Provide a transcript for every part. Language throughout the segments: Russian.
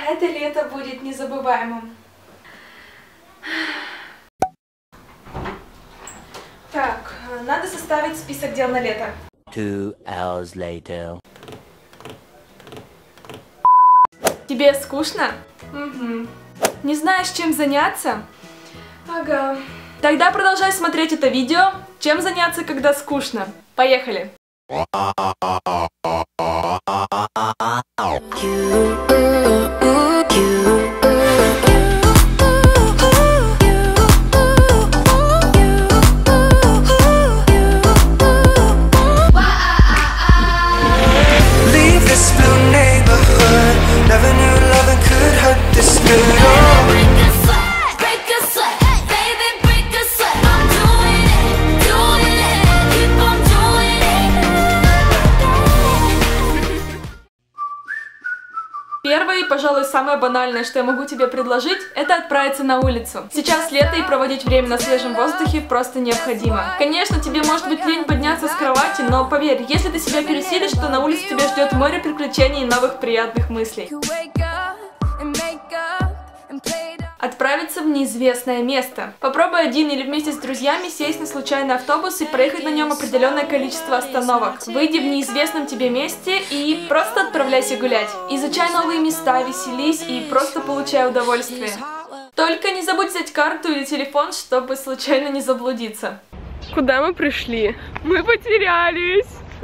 это лето будет незабываемым. Так, надо составить список дел на лето. 2 hours later. Тебе скучно? Угу. Не знаешь, чем заняться? Ага. Тогда продолжай смотреть это видео. Чем заняться, когда скучно? Поехали! Первое и, пожалуй, самое банальное, что я могу тебе предложить, это отправиться на улицу. Сейчас лето, и проводить время на свежем воздухе просто необходимо. Конечно, тебе может быть лень подняться с кровати, но поверь, если ты себя пересилишь, то на улице тебя ждет море приключений и новых приятных мыслей. Отправиться в неизвестное место. Попробуй один или вместе с друзьями сесть на случайный автобус и проехать на нем определенное количество остановок. Выйди в неизвестном тебе месте и просто отправляйся гулять. Изучай новые места, веселись и просто получай удовольствие. Только не забудь взять карту или телефон, чтобы случайно не заблудиться. Куда мы пришли? Мы потерялись.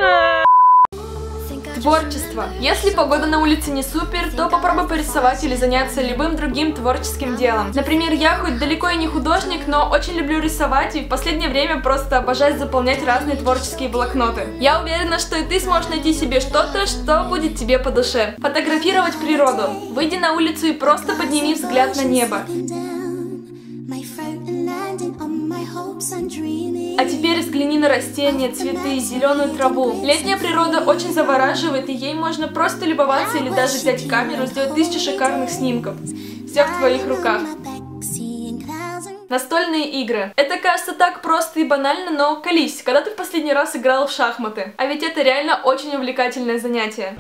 Творчество. Если погода на улице не супер, то попробуй порисовать или заняться любым другим творческим делом. Например, я хоть далеко и не художник, но очень люблю рисовать и в последнее время просто обожаю заполнять разные творческие блокноты. Я уверена, что и ты сможешь найти себе что-то, что будет тебе по душе. Фотографировать природу. Выйди на улицу и просто подними взгляд на небо. А теперь взгляни на растения, цветы, зеленую траву. Летняя природа очень завораживает, и ей можно просто любоваться или даже взять камеру, сделать 1000 шикарных снимков. Все в твоих руках. Настольные игры. Это кажется так просто и банально, но колись, когда ты в последний раз играл в шахматы? А ведь это реально очень увлекательное занятие.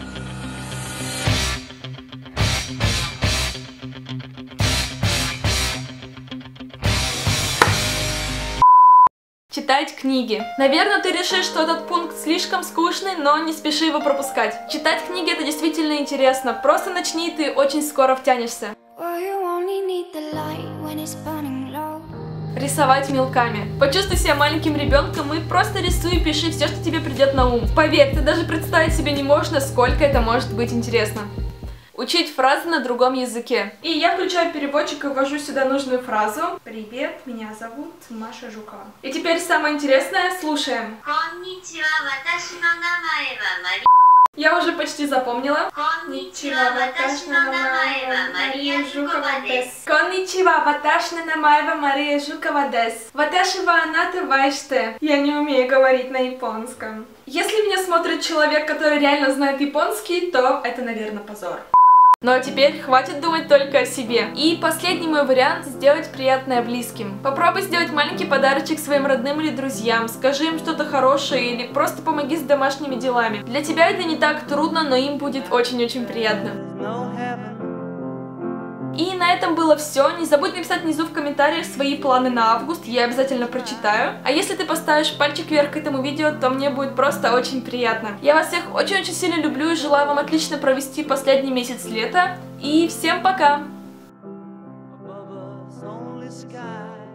Читать книги. Наверное, ты решишь, что этот пункт слишком скучный, но не спеши его пропускать. Читать книги — это действительно интересно. Просто начни, и ты очень скоро втянешься. Рисовать мелками. Почувствуй себя маленьким ребенком и просто рисуй и пиши все, что тебе придет на ум. Поверь, ты даже представить себе не можешь, насколько это может быть интересно. Учить фразы на другом языке. И я включаю переводчик и ввожу сюда нужную фразу. Привет, меня зовут Маша Жукова. И теперь самое интересное, слушаем. Я уже почти запомнила. Конничева, ваташна Мария Жукова дес. Конничева, ваташна Мария Жукова дес. Ваташива аната вайште. Я не умею говорить на японском. Если меня смотрит человек, который реально знает японский, то это, наверное, позор. Ну а теперь хватит думать только о себе. И последний мой вариант — сделать приятное близким. Попробуй сделать маленький подарочек своим родным или друзьям, скажи им что-то хорошее или просто помоги с домашними делами. Для тебя это не так трудно, но им будет очень-очень приятно. И на этом было все. Не забудь написать внизу в комментариях свои планы на август, я обязательно прочитаю. А если ты поставишь пальчик вверх к этому видео, то мне будет просто очень приятно. Я вас всех очень-очень сильно люблю и желаю вам отлично провести последний месяц лета. И всем пока!